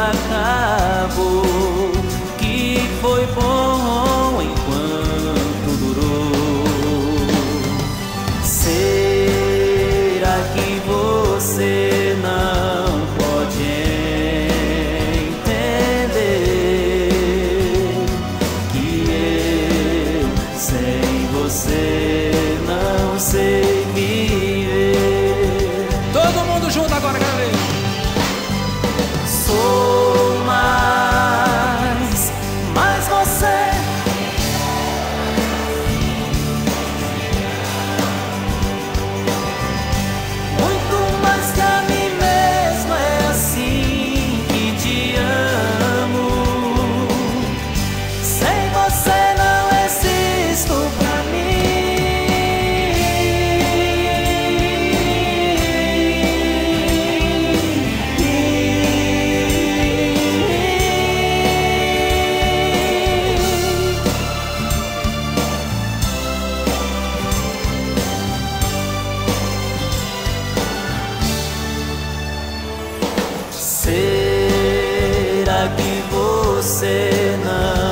acabou, que foi bom enquanto durou. Será que você não pode entender que eu sem você não sei viver? Todo mundo junto agora, galera. Sou mais você. Muito mais que a mim mesmo, é assim que te amo. Sem você não existo pra será que você não